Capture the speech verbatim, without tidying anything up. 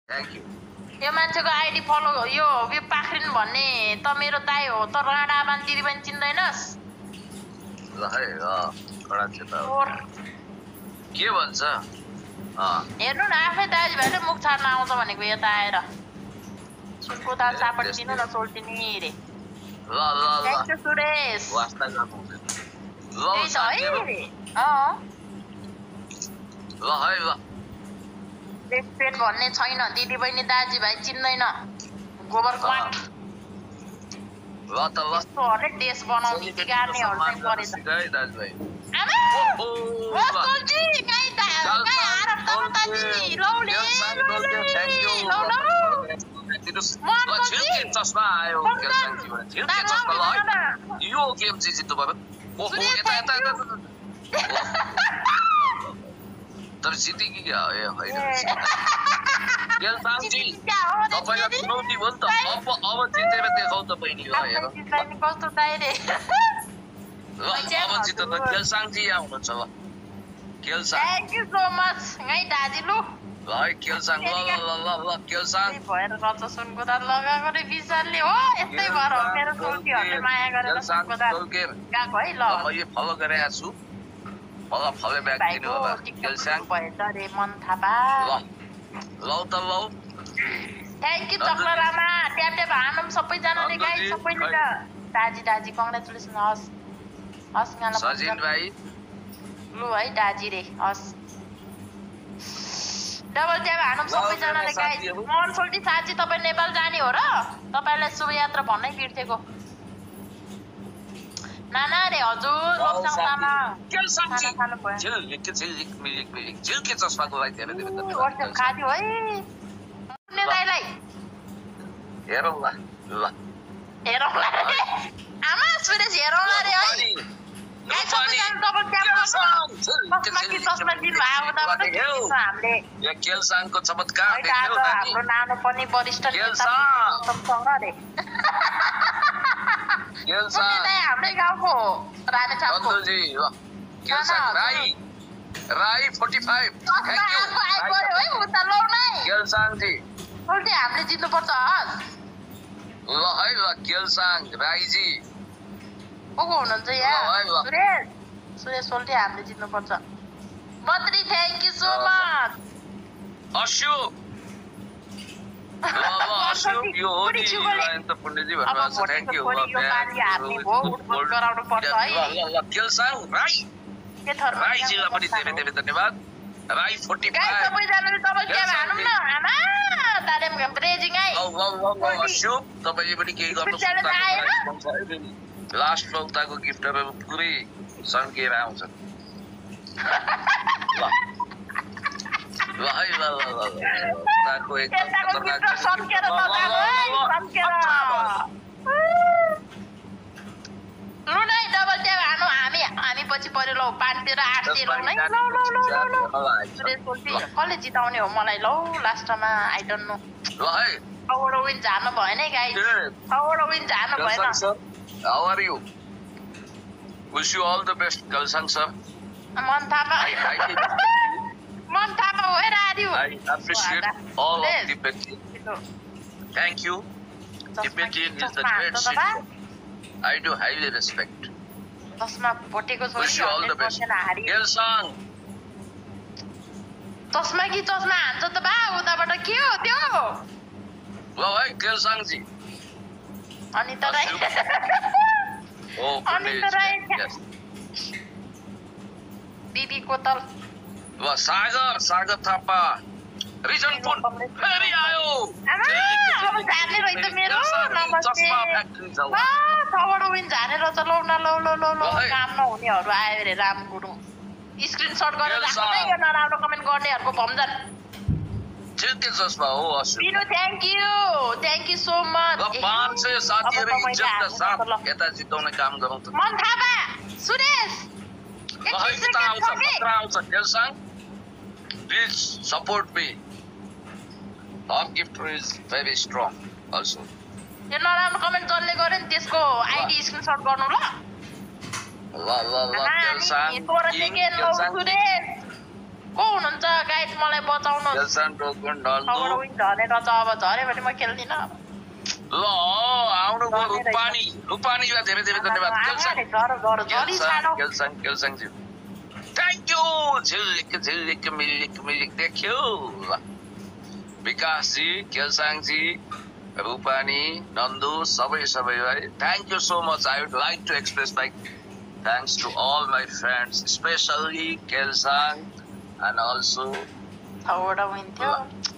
Thank you yo मान्छेको ID follow यो यो पाखरिन भन्ने त मेरो दाइ हो त राणा आमान दिदी पनि चिन्दैनस् ल है अ कडा छ त के भन्छ अ हेर्नु न आफै दाजुभाइले मुख छाड्न आउँछ भनेको यता आएर सुनको दाल सापट दिनु न सोल्टिनी रे ल ल ल थ्यांक यू सुरेश वास्ता गर्नु ल है रे अ ल है ल रेस्पेक्ट भन्ने छैन दिदी बहिनी दाजुभाइ चिन्दैन गोबर क्वाट ल त ल यस्तो हरेक देश बनाउने गार्नेहरू चाहिँ परेछ है दाजुभाइ आमा ओ सोल्टी गाई दा गाई आएर त ताजी लौले थ्यांक यू लौ लौ झिल्के चस्मा आयो केलसाङजीबाट झिल्के चस्मा ल है यो गेम चाहिँ जित्नु भयो ओहो यता यता तर जिते कि क्या ए होइन केलसाङजी तपाईलाई चुनौती हो नि त अब अब जितेर देखाउ त बहिनी ल हेर कस्तो दाइ रे ल अब जित त केलसाङजी आउनुहुन्छ ल Kalsang thank you so much गाई दाजी लु ल है केलसाङ ल ल ल ल केलसाङ भएर रच सुनको दाल लगाएको रे विशालले हो यस्तै भएर हो मेरो सोल्टीहरूले माया गरेर सुनको दाल गएको है ल म यो फलो गरेको छु मलाई फलो ब्याक दिनु होला केलसाङ भयो त रे मन थापा ल लौ त लौ थ्यांक यू चक्लरामा ट्याप ट्याप हानम सबैजनाले गाई सबैले त दाजी दाजी कङ्ग्रेचुलेसन हस् हस् गाला सजिन भाइ लु है दाजी रे हस् डबल ट्याप हानम सबैजनाले गाई मन सोल्टी साँच्ची तपाईँ नेपाल जाने हो र तपाईँलाई शुभयात्रा भन्नै बिर्सेको नाना रे हजुर लोकसङ्गमा केलसाङजी झिल्के झिल्के मिलिक मिलिक झिल्के चस्माको लागि धेरै धेरै धन्यवाद वर्ष खादियो है पुण्य दाइलाई हेरौँ ल ल हेरौँ ल आमा सुरेश हेरौँ ल रे है गाई सबैजना डबल ट्याप चस्मा कि चस्मा दिनु भयो उताबाट हामीले यो केलसाङको चमत्कार देख्यौ नानी हाम्रो नानो पनि वरिष्ठ नेतासँग रे केलसाङ हाम्रै गाउँको रामेछापको जी ल केलसाङ राई राई पैँतालीस थ्यांक यू है उता लौ नै केलसाङ जी सोल्टी हामीले जित्नु पर्छ हस् ल है ल केलसाङ राई जी को को हुनुहुन्छ यहाँ सुरेश सुरेश सोल्टी हामीले जित्नु पर्छ Badri thank you so much Ashok ल ल अशोक यो हो नि त पुण्यजी भन्नुहुन्छ थ्यांक यू यो पाली हार्ने भो उठबोल गराउनु पर्छ है ल ल केलसाङ राई के थर राई जिल्ला पनि धेरै धेरै धन्यवाद राई पैँतालीस गाई सबैजनाले डबल ट्याप हानौँ न आमा तारेम ब्रेजिङ है ल ल ल अशोक तपाईले पनि केही गर्नु सक्नुहुन्छ लास्ट फ्लोताको गिफ्टहरु पुरै सन्केर आउँछ ल ल है ल ल ल ताको एकदम खतरनाक सन्केर लगाएको है सन्केर लु नै डबल ट्याप हानौँ हामी हामी पछि पऱ्यो लौ पाँचतिर आठतिर नै ल ल ल ल सुरेश सोल्टी कसले जिताउने हो मलाई लौ लास्टमा आई डोन्ट नो ल है अवार्ड विन जानु भएन है गाइस अवार्ड विन जानु भएन How are you? Wish you all the best, Kalsang sir. मन थापा मन Thapa where are you? I appreciate all of Tibetan. Thank you. Tibetan is the great city. I do highly respect. तस्मा भोटेको छोरी Wish you all the best. Kalsang. तस्मा कि चस्मा हान्छ त बा उताबाट के हो त्यो? ल है Kalsang जी. अनिता राई Oh, अनिता राई बिबी कोतल ल सागर सागर थापा रिजन पुन फेरि आयो आमा अब झार्ने रहि त मेरो नमस्ते खबर विन झारेर चलाउ न लौ लौ लौ लौ काम नहुनेहरू आयो रे राम गुरुङ स्क्रिनशट गरेर राख्दै यो नराम्रो कमेन्ट गर्नेहरूको भमजन झिल्के चस्मा हो Ashok Binu thank you thank you so much ल पाँच सय साथीहरु इज्जतका साथ यता जिताउने काम गरौँ त मन थापा सुरेश खतरा आउँछ खतरा आउँछ Kalsang please support me our gift is very strong also यो नराम्रो कमेन्ट जसले गर्यो नि त्यसको आइडी स्क्रिनशट गर्नु ल ल ल ल केलसाङ किङ केलसाङ को हुनुहुन्छ गाइड मलाई बचाउनु केल्सन टोकन नल्दो खबर विन झरेर छ अब झरे भने म खेल्दिन ल आउनु भयो रुपानी रुपानीलाई धेरै धेरै धन्यवाद केल्सन झर झर झरी छाडो केल्सन केल्सन जी थ्यांक यू झिलिक झिलिक मिलिक मिलिक देखियो विकास जी केल्सन जी रुपानी नन्दु सबै सबैलाई thank you so much I would like to express my thanks to all my friends, especially Kelsang and also Thawada win